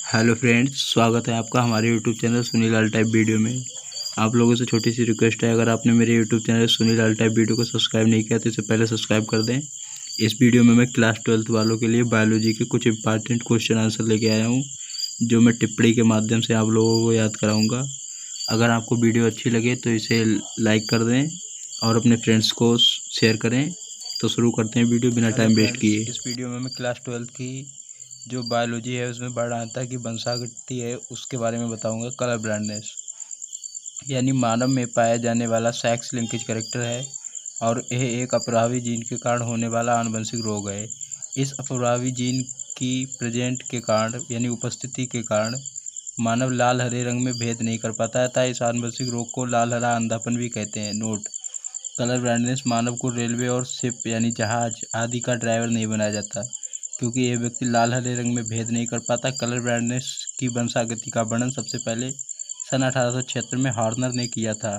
Hello friends, स्वागत है आपका हमारे YouTube channel Sunil Lal type video में। आप लोगों से छोटी सी रिक्वेस्ट है, अगर आपने मेरे YouTube channel Sunil Lal type video को सब्सक्राइब नहीं किया तो इसे पहले सब्सक्राइब कर दें। इस वीडियो में मैं क्लास 12th वालों के लिए बायोलॉजी के कुछ इंपॉर्टेंट क्वेश्चन आंसर लेके आया हूँ, जो मैं टिप्पणी के माध्यम से आप लोगों को याद कराऊँगा। अगर आपको वीडियो अच्छी लगे तो इसे लाइक कर दें और अपने फ्रेंड्स को शेयर करें। तो शुरू करते हैं वीडियो बिना टाइम वेस्ट किए। इस वीडियो में मैं क्लास 12th की जो बायोलॉजी है उसमें वर्णांतर की वंशागति है उसके बारे में बताऊंगा। कलर ब्लाइंडनेस यानी मानव में पाया जाने वाला सेक्स लिंकेज कैरेक्टर है और यह एक अप्रभावी जीन के कारण होने वाला आनुवंशिक रोग है। इस अप्रभावी जीन की प्रेजेंट के कारण यानी उपस्थिति के कारण मानव लाल हरे रंग में भेद नहीं कर पाता है, इस आनुवंशिक रोग को लाल हरा अंधापन भी कहते हैं। नोट: कलर ब्लाइंडनेस मानव को रेलवे और शिप यानी जहाज आदि का ड्राइवर नहीं बनाया जाता, क्योंकि यह व्यक्ति लाल हरे रंग में भेद नहीं कर पाता। कलर ब्लाइंडनेस की वंशागति का वर्णन सबसे पहले सन 1876 में हॉर्नर ने किया था।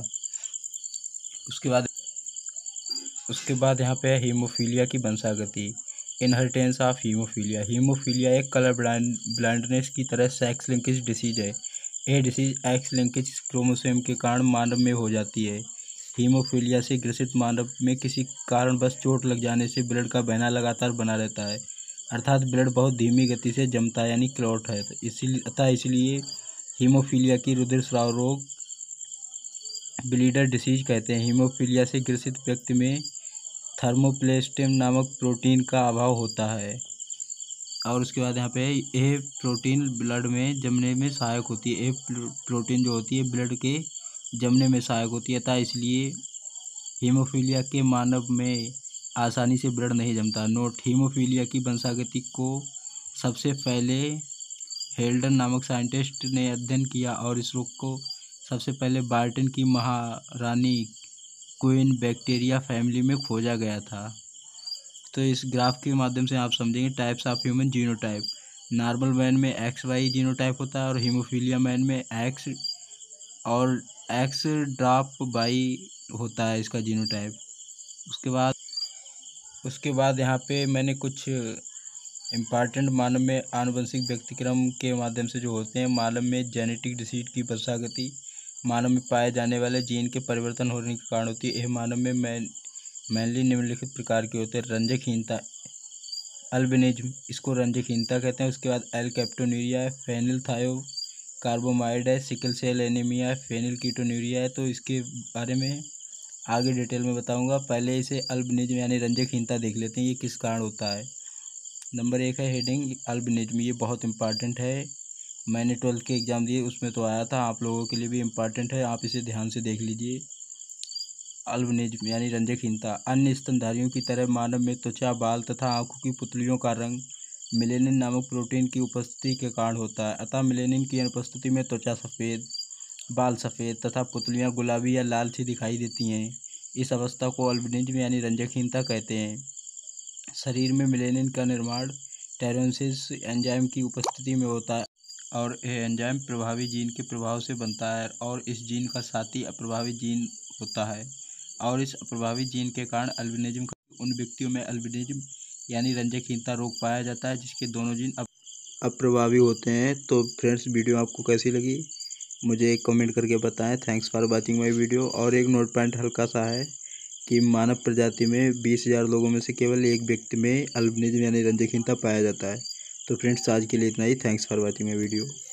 उसके बाद यहाँ पे है हीमोफीलिया की वंशागति। Inheritance of haemophilia. हीमोफीलिया एक कलर ब्लाइंडनेस की तरह सेक्स लिंकेज डिसीज है। यह डिसीज एक्स लिंकेज क्रोमोसोम के कारण मानव में हो जाती है। हीमोफीलिया से ग्रसित मानव में किसी कारणवश चोट लग जाने से ब्लड का बहना लगातार बना रहता है, अर्थात ब्लड बहुत धीमी गति से जमता है यानी क्लॉट है। तो इसलिए हीमोफीलिया की रुधिर स्राव रोग ब्लीडर डिसीज कहते हैं। हीमोफीलिया से ग्रसित व्यक्ति में थर्मोप्लास्टिन नामक प्रोटीन का अभाव होता है और उसके बाद यहाँ पे यह प्रोटीन ब्लड में जमने में सहायक होती है। यह प्रोटीन जो होती है ब्लड के जमने में सहायक होती है, अतः इसलिए हीमोफीलिया के मानव में आसानी से ब्लड नहीं जमता। नोट: हीमोफीलिया की वंशागति को सबसे पहले हेल्डन नामक साइंटिस्ट ने अध्ययन किया और इस रोग को सबसे पहले बार्टन की महारानी क्वीन बैक्टीरिया फैमिली में खोजा गया था। तो इस ग्राफ के माध्यम से आप समझेंगे types of human genotype. Normal man में XY जीनोटाइप होता है और हीमोफीलिया मैन में X और X ड्रॉप Y होता है इसका जीनोटाइप। उसके बाद यहाँ पे मैंने कुछ इम्पॉर्टेंट मानव में आनुवंशिक व्यक्तिक्रम के माध्यम से जो होते हैं, मानव में जेनेटिक डिसीज की वंशागति मानव में पाए जाने वाले जीन के परिवर्तन होने के कारण होती है। यह मानव में मैनली निम्नलिखित प्रकार के होते हैं: रंजकहीनता, अल्बिनिज्म, इसको रंजकहीनता कहते हैं। उसके बाद एल कैप्टोन्यूरिया है, फेनिल थायोकार्बोमाइड है, सिकल सेल एनीमिया है, फेनिल कीटोन्यूरिया है। तो इसके बारे में आगे डिटेल में बताऊंगा। पहले इसे अल्बिनिज्म यानी रंजकहीनता देख लेते हैं, ये किस कारण होता है। नंबर 1 है हेडिंग अल्बिनिज्म, ये बहुत इंपॉर्टेंट है। मैंने 12th के एग्ज़ाम दिए उसमें तो आया था, आप लोगों के लिए भी इम्पॉर्टेंट है, आप इसे ध्यान से देख लीजिए। अल्बिनिज्म यानी रंजकहीनता अन्य स्तनधारियों की तरह मानव में त्वचा, बाल तथा आंखों की पुतलियों का रंग मेलेनिन नामक प्रोटीन की उपस्थिति के कारण होता है, अतः मेलेनिन की अनुपस्थिति में त्वचा सफ़ेद, बाल सफ़ेद तथा पुतलियाँ गुलाबी या लाल सी दिखाई देती हैं। इस अवस्था को अल्बिनिज्म यानी रंजकहीनता कहते हैं। शरीर में मेलेनिन का निर्माण टायरोसिस एंजाइम की उपस्थिति में होता है और यह एंजाइम प्रभावी जीन के प्रभाव से बनता है और इस जीन का साथी अप्रभावी जीन होता है और इस अप्रभावी जीन के कारण अल्बिनिज्म उन व्यक्तियों में अल्बिनिज्म यानी रंजकहीनता रोग पाया जाता है जिसके दोनों जीन अप्रभावी होते हैं। तो फ्रेंड्स, वीडियो आपको कैसी लगी मुझे एक कमेंट करके बताएं। Thanks for watching my video. और एक नोट पॉइंट हल्का सा है कि मानव प्रजाति में 20,000 लोगों में से केवल एक व्यक्ति में अल्बिनिज्म यानी रंजकहीनता पाया जाता है। तो फ्रेंड्स, आज के लिए इतना ही। Thanks for watching my video.